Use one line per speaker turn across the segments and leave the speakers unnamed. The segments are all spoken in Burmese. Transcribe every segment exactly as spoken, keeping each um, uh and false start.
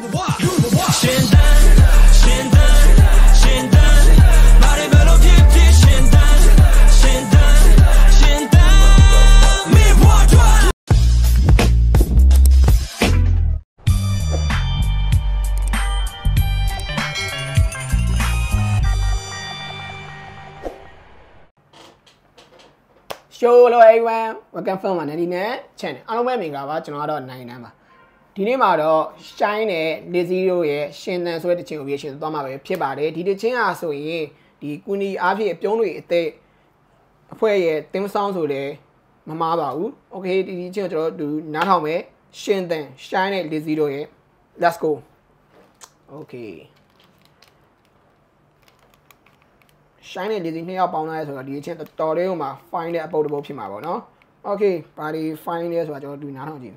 Hello everyone, welcome from another channel. Hello, my name is Jonathan Nine. Today, my dog Shine Lazy Roy, Shin and Sweat Chin, Doma, Pibade, did the chin so ye, the Kuni Avi, Pionui, they play them sounds with the Mamma. Okay, the children do not how me, Shin then, Shine Lazy Roy. Let's go. Okay. Shiny Disney here upon us or the chance to tutorial ma find it about the book no? Okay, party find this what you're doing now, Jimmy.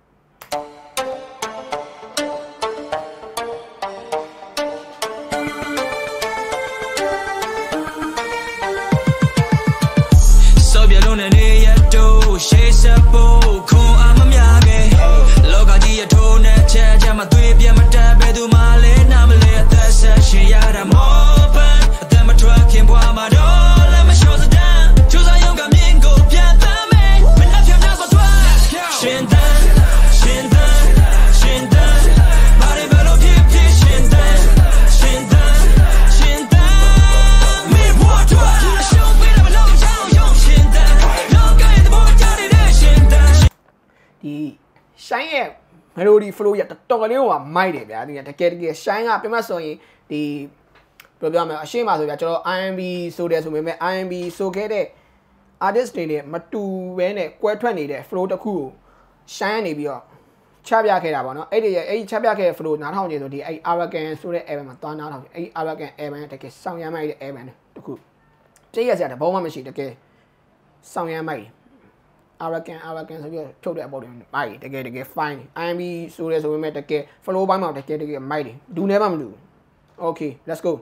So be alone and a do, she's a book, I'm a yage. Look at the tone, charge, I'm a three, I'm a tab, do my lane, I'm a late, that's a she had a mopen. Truck in Guamado, let me show the down. Choose a young amigo, go piantame. When I feel now, but Shindan, Shindan, Shindan. Body below, keep Shindan, Shindan, Shindan. Me water, show me the long town, young Shindan. No guy in the board, Johnny, Shindan. The shine melody flow yet the Togolio are mighty. I think I get shine up in my soy. The program a shame as we are I M B so there's a I M B so get it. Artist in it, Matu when it quite twenty there, float a cool. Shiny be up. Chabia Kerabano, eight Chabia float, not how you do eight arrogant so the ever, done out of eight arrogant ever, take a song ya made ever to cool. Say yes at the bomb machine, okay. Song ya made. Arrogant, arrogant, so you told about him. Mighty, they get get fine. I M B so there's a women that get follow by mouth, they get to get mighty. Do never do. Okay, let's go.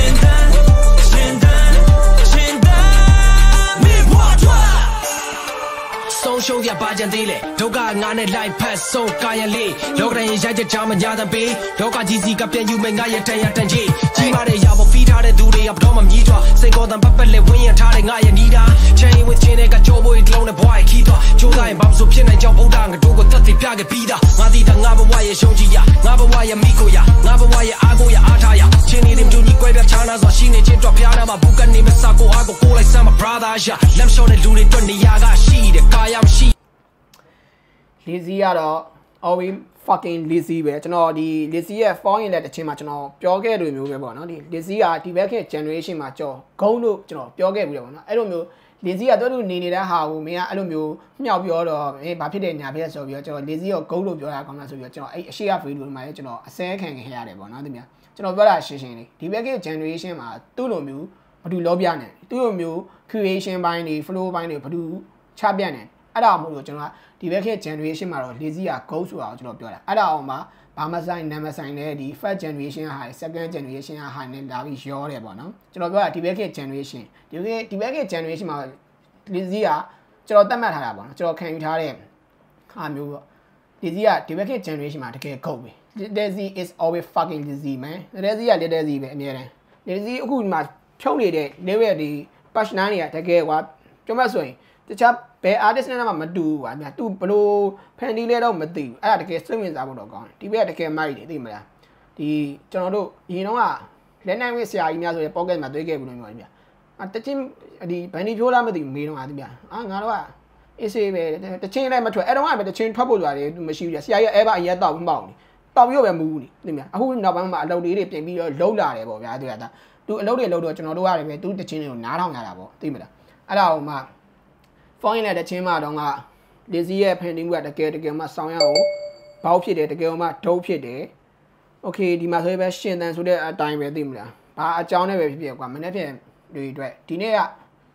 Social ya bajan dile, Doga ngane life pass so kaya li. Logra yaja jama jada be, Doga jizi kapya you may ngaya taya tanji. Jima de yabo feed out do they up doma mitra. Say go than papale win tare ngaya nida. Chain with chineka jobo it lone boy kita. Joga and bamso pin and jump down and dogo thirty piaga pida. Madita ngaba waya shonjia, ngaba waya mikoya, ngaba waya agoya ataya. Chinny them to Niquia Chana's machine, drop Piana, Buka name Sako, I go call like some brother. Let show the duty to Niaga, she, the Kayam she. Lizzie are all fucking Lizzie, but no, the Lizzie are falling at the chimachano, Pioga removable, no, the Lizzie are the back generation macho, go no, Pioga, I don't know. Lizzie, I don't need a how, me, I don't know, meow your a papi and Nabia of your Lizzie or go to your account of your she have with my general, a second hair, another me. No, but I say, the back generation are two of you, but do Lobian, two of you, creation by the flow by the Padu, Chabian, Adam, the back generation are Lizzie are close to our job. Adama, Pamasan, never signed the first generation high, second generation high, and that is your rebel. Jonah, the back generation, the back generation are Lizzie, Jonathan Matarabon, so can you tell him? I'm you. Lizzie, the back generation might take Kobe. Daisy is always fucking dizzy, man. Daisy, I did Daisy, man. Daisy, who must show me that they were the Pashnania to get what Tomasoy. The chap pay artist and I'm a do, I'm a two below penny little Madu. I had to get swimming out of gone. The way to get married, the the Jonado, you know, ah, then I will say I know the pocket my gave me. At the team, the penny jola with the meal, I'm not. It's a the chain I'm a I don't want the chain trouble machine. See, I ever yet dog bound. You are moving. I wouldn't know about low lip and be a low level. I do that. Do a loaded load to know do the chin not on Arabo. Timida. Allow ma. Falling at the chima on a this year pending where the get to get my song. Bow pit to go my toe pit. Okay, the master question and so there are time with him. But a John ever be a woman. Do you do it? Dinea.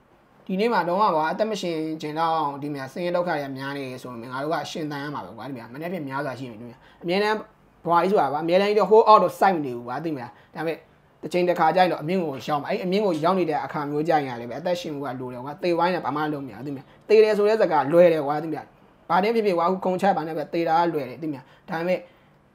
Dinema don't want the machine. General, the me saying, okay, I'm yanny, so I watch Shin Diana. What do you mean? I'm Yaga. I mean, why is I mean, the whole out of sign do. I think damn it. The chain the car giant of Mingo shop. I mean, young there, I can't go giant. But that she will do what they wind up a man. I think they there's a guy, lawyer, what I think that. But if you want to control, I never take our lawyer. Time it.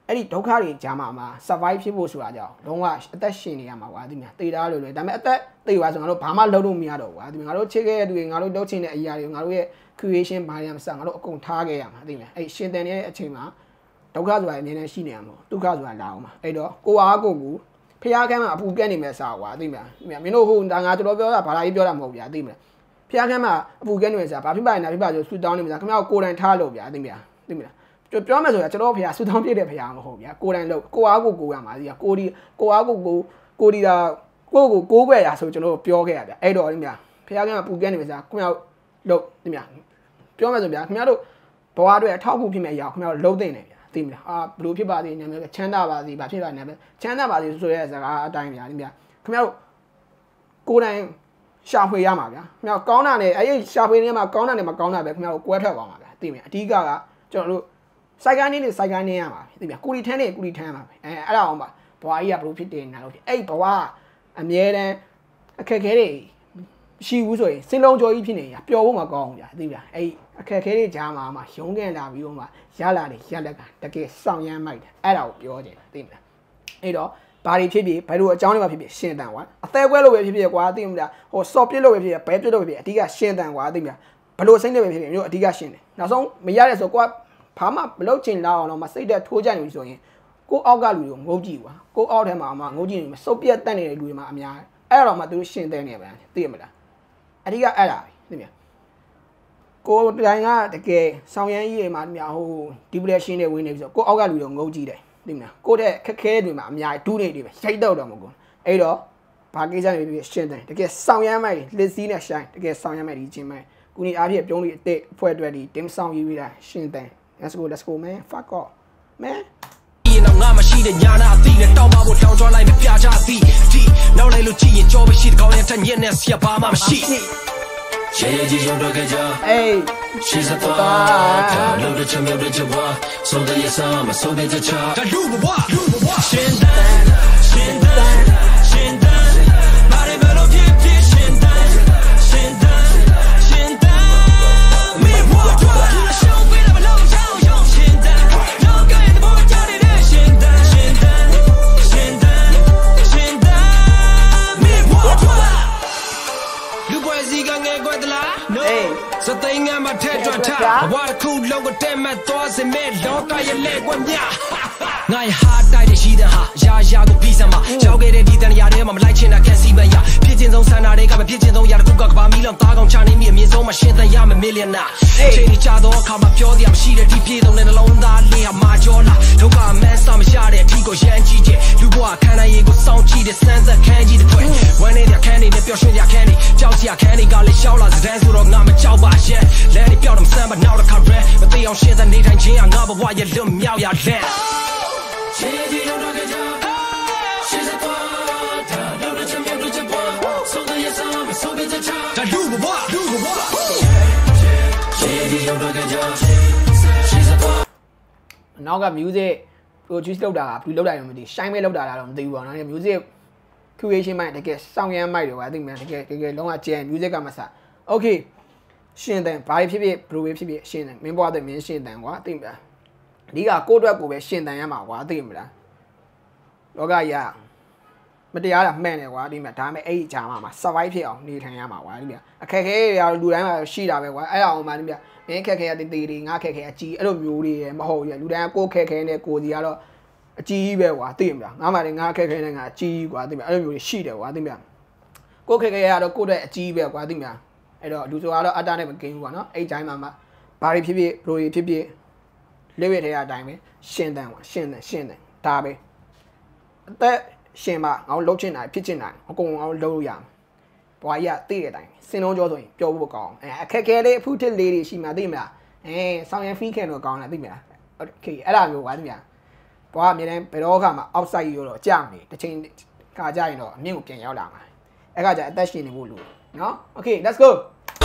အဲ့ဒီဒုက္ခတွေကြာမှာမှာ survive ဖြစ်ဖို့ဆိုတာကြောင့်လုံးဝအသက်ရှင်နေရမှာကွာဒီမှာတေးသားလို့လေဒါပေမဲ့အသက်တေးပါဆိုငါတို့ဘာမှလုပ်လို့မရတော့ကွာဒီမှာငါတို့ချစ်ခဲ့တဲ့သူတွေငါတို့လုပ်ချင်တဲ့အရာတွေငါတို့ရဲ့ creation ဘာတွေမှစငါတို့အကုန်ထားခဲ့ရမှာသိမယ်အဲ့ရှင်တန်တဲ့အချိန်မှာဒုက္ခဆိုတာအမြဲတမ်းရှိနေရမှာဒုက္ခဆိုတာလာအောင်မှာအဲ့တော့ကိုအားကိုကိုဖျားခမ်းမှာအပူပြက်နေမဲ့စာကွာသိမလားမင်းတို့ဟိုဒါငါကျွန်တော်ပြောတာဘာသာကြီးပြောတာမဟုတ်ဗျာသိမလားဖျားခမ်းမှာအပူပြက်နေမဲ့စာဘာဖြစ်ပါ့နာဖြစ်ပါဆိုဆူတောင်းနေမဲ့စာခင်ဗျားကိုကိုယ်တိုင်ထားလို့ဗျာသိမလားသိမလားပြောမယ်ဆိုရင်ကျွန်တော်ဖျားဆူတောင်းပြည့်တဲ့ဖျားမဟုတ်ဗျာကိုယ်တိုင်လို့ကိုအားကိုကိုရမှာဒီကိုဒီကိုအားကိုကိုကိုဒီတာကိုကိုကိုးွယ်ရဆိုကျွန်တော်ပြောခဲ့ရဗျာအဲ့တော့သိမလားဖျားခမ်းမှာပူပြက်နေမဲ့စာခင်ဗျားလို့သိမလားပြောမယ်ဆိုဗျာခင်ဗျားတို့ဘဝအတွက်အထောက်အကူဖြစ်မဲ့အရာခင်ဗျားတို့လုံးသိနေဗျာသိမလားအာဘလို့ဖြစ်ပါသေးနာမည်ချမ်းသာပါစေဘာဖြစ်ပါနာမည်ချမ်းသာပါစေဆိုတဲ့စကားအတိုင်းဗျာသိမလားခင်ဗျားတို့ကိုယ်တိုင်ရှာဖွေရမှာဗျာခင်ဗျားကောင်းတာနဲ့အဲ့ဒီရှာဖွေနေမှာကောင်းတာနဲ့မကောင်းတာပဲခင်ဗျားတို့ကွဲထွက်သွားမှာဗျာသိမလားအဓိကကကျွန်တော်တို့စိုက်ကိုင်းနေနေစိုက်ကိုင်းနေရမှာသိမလားကိုရီထန်းနေကိုရီထန်းမှာပဲအဲအဲ့ဒါအောင်ပါဘဝကြီးကဘလို့ဖြစ်တယ်နာလို့ဖြစ်အဲ့ဘဝအမြဲတမ်းအခက်ခဲတွေရှိဘူးဆိုရင်စင်လုံးကြော်ကြီးဖြစ်နေရပျော်ဖို့မကောင်းဘူးဗျာသိမလားအဲ့အခက်ခဲတွေကြားမှာမှရုံးကန်လာပြီးတော့မှရလာတယ်ရက်လက်ကတကယ်စောင့်ရမ်းမိုက်တယ်အဲ့ဒါကိုပြောကြတယ်သိမလားအဲ့တော့ဘာတွေဖြစ်ဖြစ်ဘယ်လိုအကြောင်းတွေမှဖြစ်ဖြစ်ရှင်းတန်ကွာအသေးကွဲလို့ပဲဖြစ်ဖြစ်ကွာသိမလားဟိုစော်ပြစ်လို့ပဲဖြစ်ဖြစ်ဘဲပြစ်လို့ပဲဖြစ်အဓိကရှင်းတန်ကွာသိမလားဘလို့စိတ်နဲ့ပဲဖြစ်ဖြစ်မျိုးအဓိကရှင်းတယ်နောက်ဆုံးမရတဲ့ဆိုကွာဘာမှမလုပ်ချင်လောက်အောင်တော့မစိတ်သက်ထိုးကြနေပြီဆိုရင်ကိုအောက်ကလူတွေကိုငုတ်ကြည့်ကွာကိုအောက်ထဲမှာမှငုတ်ကြည့်နေမှာစုပ်ပြတ်တက်နေတဲ့လူတွေမှာအများအဲ့တော့မှသူတို့ရှင်းတဲ့နေပါသိရမလားအဓိကအဲ့ဒါပဲသိမလားကိုတိုင်းကတကယ်ဆောင်ရမ်းကြီးတွေမှာမြာဟို depression တွေဝင်နေပြီဆိုကိုအောက်ကလူတွေငုတ်ကြည့်တယ်သိမလားကိုတဲ့ခက်ခဲတွေမှာအများကြီးဒူးနေတွေပဲရိုက်တော့တော့မဟုတ်ဘူးအဲ့တော့ဘာကိစ္စတွေဖြစ်ရှင်းတယ်တကယ်ဆောင်ရမ်းမိုက်လက်စည်းနဲ့ shine တကယ်ဆောင်ရမ်းမိုက်ဒီချင်းမိုက်ကုနီအားဖြင့်ပြုံးလေးအစ်အဖွဲ့အတွက်ဒီ team ဆောင်ရေးပြီးတာရှင်းတယ် let's go let's go man fuck off manငါမရှိတဲ့ညာနာအသီးနဲ့တောင်းပါဖို့တောင်းကြွားလိုက်မပြချအသီးဒီနောက်လိုက်လို့ကြည့်ရင်ကြောမရှိတဲ့ကောင်းတဲ့ထက်ညက်နဲ့ဆရာဘာမှမရှိရှေ့ကြီးရုံတော့ကြအေးရှေ့စတော့လို့တဲ့ချမြောက်တဲ့ချဝါဆိုတဲ့ရစမဆိုတဲ့ချာတလူဘဝလူဘဝရှင်းတယ်ရှင်းတယ်ရှင်းတယ်ဘာတွေမလို့ဖြစ်ဖြစ်ရှင်းတယ်ရှင်းတယ်ရှင်းတယ်မေဘဝတော့ရှောင်းပေးတယ်မလို့ရှောင်းရှောင်းရှင်းတယ်တော့ကဲတဲ့ဘောကြတဲ့ရှင်းတယ်ရှင်းတယ်ရှင်းတယ်ရှင်းတယ်မေဘဝတော့လူပွဲစီကငယ်ကွက်တလား no စသိငါမထဲကြွထားဘဝတစ်ခုလုံးကိုတဲမဲ့သွားစမဲ့လောကရဲ့လက်ကွက်မြငါရဲ့ဟာတိုက်တဲ့ရှိတဲ့ဟာရာရာကိုပြီးစမ်းမှာရောက်ခဲ့တဲ့ဒီတန်ရာထဲမှာမလိုက်ချင်တာခက်စီမရဖြစ်ချင်းဆုံးဆန္ဒတွေကမဖြစ်ချင်းဆုံးရာတစ်ခုကကဘာမီလောင်သားကောင်ချနေမိအမြင့်ဆုံးမှာရှင်းသန်ရမယ်မီလီယံနာချိန်ကြီးချတော့အခါမှာပြောစရာမရှိတဲ့ဒီပြေဆုံးတဲ့နှလုံးသားလေးဟာမာကျော်လာဒုက္ခမန်းစမရတဲ့အထီးကိုရမ်းကြည့်တဲ့လူဘဝခန္ဓာရည်ကိုစောင့်ကြည့်တဲ့စမ်းသက်ခန်းကြီးတစ်ခွဲဝမ်းနေတဲ့ခန်းတွေနဲ့ပျော်ရွှင်ရခန်းတွေကြောက်စရာခန်းတွေကလည်းရှောက်လာစတဲ့ဆိုတော့ငါမကြောက်ပါရဲ့လဲနေပြောင်းတော့စမ်းမနောက်တစ်ခါရဲမသိအောင်ရှင်းတဲ့နေထိုင်ခြင်းဟာငါဘဝရဲ့လွတ်မြောက်ရတဲ့ရှေ့ဒီတော့ကြကြရှေ့စတော့တာလို့တဲ့ချမြောက်တဲ့ချပွားဆိုတဲ့ရစမဆိုတဲ့ချာတလူဘဝလူဘဝရှေ့ဒီတော့ကြကြရှေ့စတော့နောက်က music produce လုပ်တာကဘူးလုပ်တာတော့မသိ shine မဲ့လုပ်တာလားတော့မသိဘူးပေါ့နော် music creation မိုက်တကယ်စောင့်ရမ်းမိုက်တော့ကွာသိမှန်တကယ်တကယ်လုံးဝကျန် music ကမစ okay ရှင်းတယ်ဘာဖြစ်ဖြစ်ဘလိုပဲဖြစ်ဖြစ်ရှင်းတယ်မင်းဘွားတဲ့မင်းရှင်းတယ်ကွာသိမလားအဓိကကိုယ့်အတွက်ကိုပဲရှင်းတယ်ရမှာကွာသိမလားလောကကြီးကမတရားတာမှန်တယ်ကွာဒီမှာဒါပေမဲ့အဲ့ဒီအချာမှာ survive ဖြစ်အောင်နေထိုင်ရမှာကွာဒီမှာအခက်ခဲတွေလူတိုင်းမှာရှိတာပဲကွာအဲ့အောင်မှဒီမှာမင်းခက်ခဲရတဲ့တေးတွေငါခက်ခဲအကြီးအဲ့လိုမျိုးတွေမဟုတ်ဘူးလူတိုင်းကကိုယ်ခက်ခဲနဲ့ကိုယ်စီကတော့အကြီးကြီးပဲကွာသိမလားငါမှလည်းငါခက်ခဲနဲ့ငါအကြီးကွာသိမလားအဲ့လိုမျိုးတွေရှိတယ်ကွာသိမလားကိုယ်ခက်ခဲရတော့ကိုယ့်အတွက်အကြီးပဲကွာသိမလားအဲ့တော့လူဆိုကတော့အတားနဲ့မกินဘူးကွာနော်အဲ့တိုင်းမှာမှဘာတွေဖြစ်ဖြစ်ဘလိုတွေဖြစ်ဖြစ်လက်ဝဲထဲအတိုင်းပဲရှင်းတယ်ကွာရှင်းတယ်ရှင်းတယ်ဒါပဲအသက်ရှင်မှာငါတို့လှုပ်ချင်တာဖြစ်ချင်တာအကုန်ငါတို့လှုပ်လို့ရမှာဘွားကြီးကသိတဲ့အတိုင်းစင်လုံးကြောဆိုရင်ပျော်ဖို့ကောင်းအဲအခက်ခဲလေးအဖုထစ်လေးတွေရှိမှသိမလားအဲဆောင်းရန်ဖီးခင်တော့ကောင်းလားသိမလားโอเคအဲ့ဒါမျိုးကွာသိမလားဘွားအမြဲတမ်းဘယ်တော့ခါမှ outside ရောတော့ကြာနေတစ်ချိန်ခါကြာရင်တော့အမြင့်ကိုပြန်ရောက်လာမှာအဲ့ခါကျအသက်ရှင်နေဖို့လိုနော် okay let's go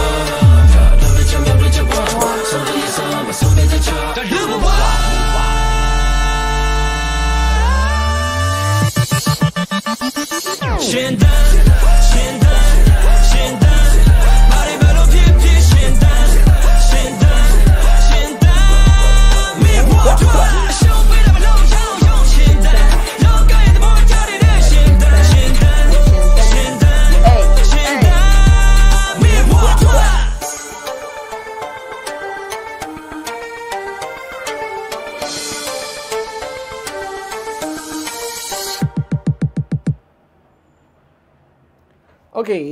ရှင်တန်ရှင်တန်ရှင်တန်ဘာတွေဘလို့ဖြစ်ဖြစ်ရှင်တန်ရှင်တန်ရှင်တန်မေဘွားတော့ရှောင်းပေးတယ်မလို့ရှောင်း okay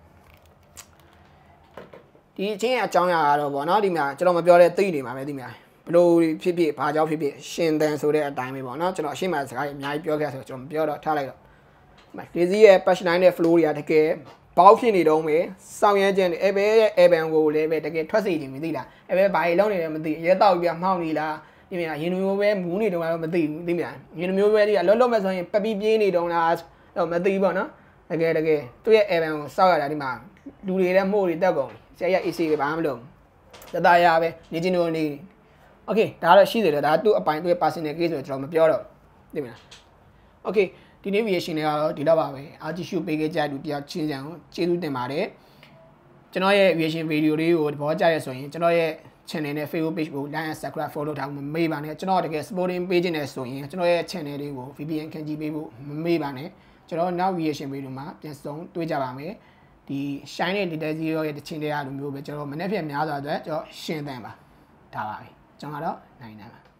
ဒီအချင်းအကြောင်းအရာကတော့ဗောနော်ဒီမှာကျွန်တော်မပြောတဲ့သိနေမှာပဲဒီမှာဘလို့ဖြစ်ဖြစ်ဘာကြောင့်ဖြစ်ဖြစ်ရှင်သန်ဆိုတဲ့အတိုင်းပဲဗောနော်ကျွန်တော်အရှင်းမှစကားအများကြီးပြောခဲ့ဆိုကျွန်တော်မပြောတော့ထားလိုက်တော့ဒီစီရဲ့ patch line နဲ့ flow တွေကတကယ်ဘောက်ဖြစ်နေတော့မယ်စောင်းရဲခြင်းအဲဘဲရဲ့ Evan ကိုလည်းပဲတကယ်ထွက်စေခြင်းမသိလားအဲဘဲဘာကြီးလုံးနေတယ်မသိရဲတောက်ပြမှောက်နေလားဒီမြင်ရင်မျိုးပဲမူးနေတော့လည်းမသိဘူးသိမလားရင်မျိုးပဲဒီကလောလောမဲ့ဆိုရင်ပပီးပြေးနေတော့လားတော့မသိဘူးဗောနော်တကယ်တကယ်သူ့ရဲ့ Evan ကိုစောက်ရတာဒီမှာလူတွေလည်းမှုတွေတက်ကုန်ဆရာရ A C ပဲဘာမှမလုပ်တတရပဲနေချင်းတို့နေ okay ဒါတော့ရှိတယ်လေဒါသူ့အပိုင်သူ့ရဲ့ personal case ဆိုတော့ကျွန်တော်မပြောတော့သိမလား okay ဒီနေ့ reaction တွေကတော့ဒီတော့ပါပဲအားကြည့်ရှုပေးခဲ့ကြတဲ့လူတယောက်ချင်းချန်ကိုကျေးဇူးတင်ပါတယ်ကျွန်တော်ရဲ့ reaction video လေးကိုသဘောကျရဆိုရင်ကျွန်တော်ရဲ့ channel နဲ့ Facebook page ကို like and subscribe follow ထားဖို့မမေ့ပါနဲ့ကျွန်တော်တကယ် supporting page နဲ့ဆိုရင်ကျွန်တော်ရဲ့ channel လေးကို V P N ခံကြည့်ပေးဖို့မမေ့ပါနဲ့ကျွန်တော်နောက် reaction video မှာပြန်ဆုံတွေ့ကြပါမယ်ဒီ shine နဲ့ detail zero ရဲ့တခြင်းတရားလိုမျိုးပဲကျွန်တော်မနေ့ပြန်များစွာအတွက်ကျွန်တော်ရှင်းသင်ပါဒါပါပဲကျွန်တော်ကတော့နိုင်နေပါ